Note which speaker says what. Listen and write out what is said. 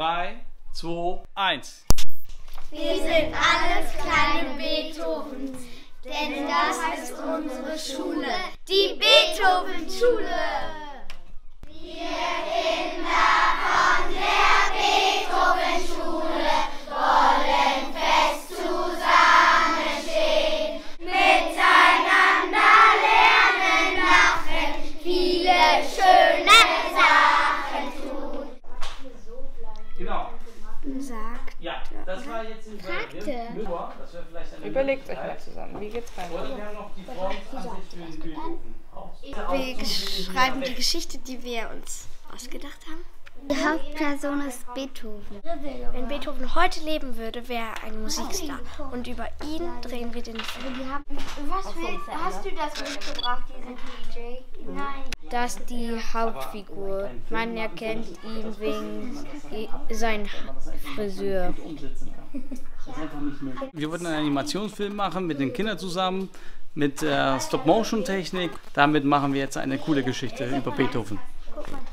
Speaker 1: 3, 2, 1.
Speaker 2: Wir sind alles kleine Beethovens, denn das ist unsere Schule, die Beethoven-Schule. Wir Kinder von der Beethoven-Schule wollen fest zusammenstehen, miteinander lernen, lachen, viele schöne Sachen tun.
Speaker 1: Genau.
Speaker 2: Sagt.
Speaker 1: Ja, das war jetzt ein
Speaker 3: Überlegt euch mal zusammen, wie geht's weiter?
Speaker 1: Oder wir haben noch die Front an sich für den Beethoven.
Speaker 2: Wir schreiben die Geschichte, die wir uns ausgedacht haben. Die Hauptperson ist Beethoven. Wenn Beethoven heute leben würde, wäre er ein Musikstar. Und über ihn drehen wir den Film.
Speaker 4: Hast du das mitgebracht, diesen DJ?
Speaker 2: Nein.
Speaker 5: Das ist die Hauptfigur. Man erkennt ihn wegen seiner Frisur.
Speaker 1: Wir wollten einen Animationsfilm machen mit den Kindern zusammen, mit Stop-Motion-Technik. Damit machen wir jetzt eine coole Geschichte über Beethoven.
Speaker 2: Guck mal.